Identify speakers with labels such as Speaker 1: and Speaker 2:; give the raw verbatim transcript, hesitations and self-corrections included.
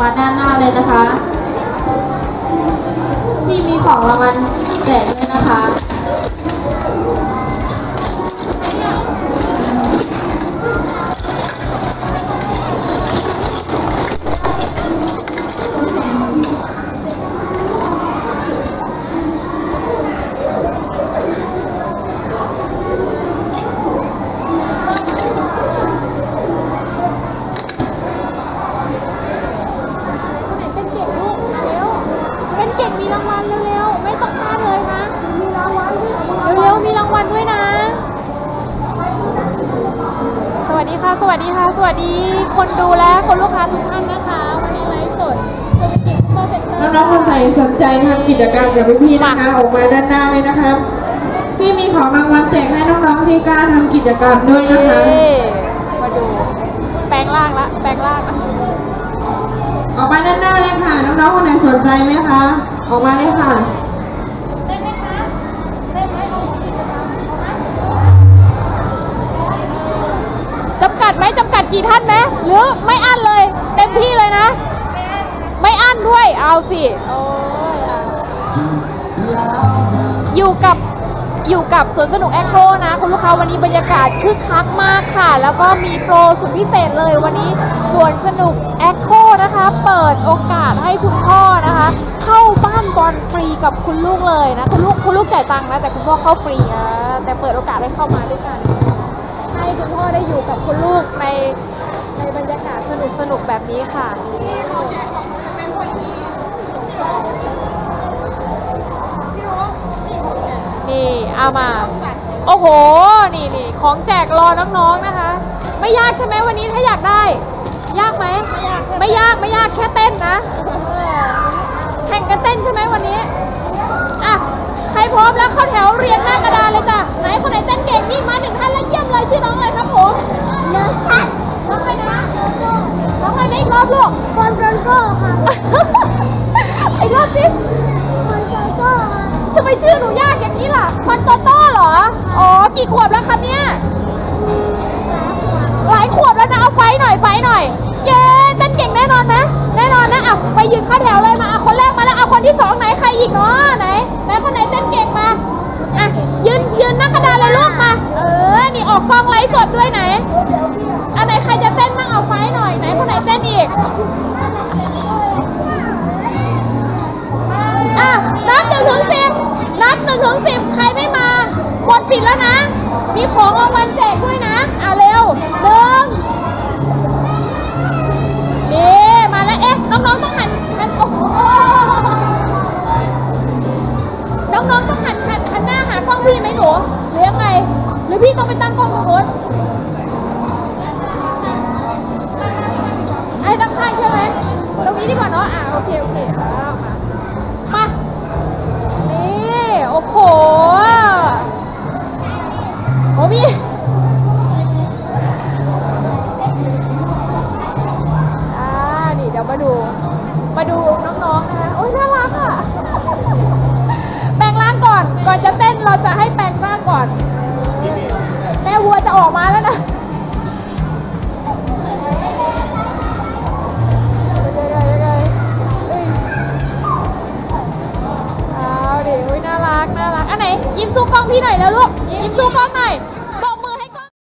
Speaker 1: มาด้านหน้าเลยนะคะที่มีของรางวัลแจกด้วยนะคะ
Speaker 2: สวัสดีค่ะสวัสดีคนดูและคนลูกค้าทุกท่านนะคะวันนี้ไลฟ์สดเซอร์วิสซุปเปอร์เซ็นเตอร์น้องๆคนไหนสนใจทำกิจกรรมกับพี่ๆนะคะออกมาด้านหน้าเลยนะครับพี่มีของรางวัลแจกให้น้องๆที่กล้าทำกิจกรรมด้วยนะคะมาดูแปลงร่างละแปลงร่างละออกมาด้านหน้าเลยค่ะน้องๆคนไหนสนใจไหมคะออกมาเลยค่ะจำกัดไหมจำกัดกี่ท่านไหมหรือไม่อั้นเลยเต็มที่เลยนะไม่อั้นด้วยเอาสิโอ้ยอยู่กับอยู่กับสวนสนุกแอคโคนะคุณลูกค้าวันนี้บรรยากาศคึกคักมากค่ะแล้วก็มีโปรสุดพิเศษเลยวันนี้สวนสนุกแอคโคนะคะเปิดโอกาสให้คุณพ่อนะคะเข้าบ้านบอลฟรีกับคุณลูกเลยนะคุณลูกคุณลูกจ่ายตังค์นะแต่คุณพ่อเข้าฟรีนะแต่เปิดโอกาสให้เข้ามาด้วยกันให้คุณพ่อได้อยู่กับคุณลูกในในบรรยากาศสนุกสนุกแบบนี้ค่ะนี่เอามาโอ้โหนี่นี่ของแจกรอน้องๆนะคะไม่ยากใช่ไหมวันนี้ถ้าอยากได้ยากไหมไม่ยากไม่ยากแค่เต้นนะแข่งกันเต้นใช่ไหมวันนี้อ่ะใครพร้อมแล้วเข้าแถวเรียงหน้ากระดานเลยจ้ะไหนคนไหนเต้นเก่งนี่มาหนึ่งท่านแล้วเยี่ยมเลยชื่อน้องเลยครับผมเลิศชัดน้องใครนะน้องใครนะอีกรอบลูกฟอนฟอนโก้ค่ะอีกรอบสิฟอนฟอนโก้ค่ะทำไมชื่อหนูยากอย่างนี้ล่ะฟอนโตโต้เหรออ๋อกี่ขวบแล้วครับเนี่ยหลายขวบแล้วนะเอาไฟหน่อยไฟหน่อยเย้เต้นเก่งแน่นอนนะแน่นอนนะอ่ะไปยืนเข้าแถวเลยมาคนแรกมาแล้วเอาคนที่สองไหนใครอีกเนาะไหนไหนคนไหนเต้นเก่งมาอ่ะยืนยืนหน้ากระดานเลยลูกมาเออนี่ออกกล้องไลฟ์สดด้วยไหนอันไหนใครจะเต้นบ้างเอาไฟหน่อยไหนคนไหนเต้นอีกอ่ะนับหนึ่งถึงสิบนับหนึ่งถึงสิบใครไม่มาหมดสิทธิ์แล้วนะมีของรางวัลแจกด้วยนะเอาเร็วหนึ่งนี่มาแล้วเอ๊ะน้องๆต้องหันหันโอ้โหน้องๆต้องหันหันหันหน้าหากล้องพี่ไหมหนูหรือยังไงหรือพี่ต้องไปตั้งกล้องตรงนู้นไอ้ตั้งข้างใช่ไหมตรงนี้ดีกว่าเนาะอ่ะโอเคโอเคเอามามานี่โอ้โหโอ้พี่อ่านี่เดี๋ยวมาดูมาดูน้องๆนะคะโอ้ยน่ารักอ่ะแปลงร่างก่อนก่อนจะเต้นเราจะให้แปลงร่างก่อนแม่วัวจะออกมาแล้วนะเอาดิอุ้ยน่ารักน่ารักอันไหนยิ้มสู้กล้องพี่หน่อยแล้วลูกยิ้มสู้กล้องหน่อย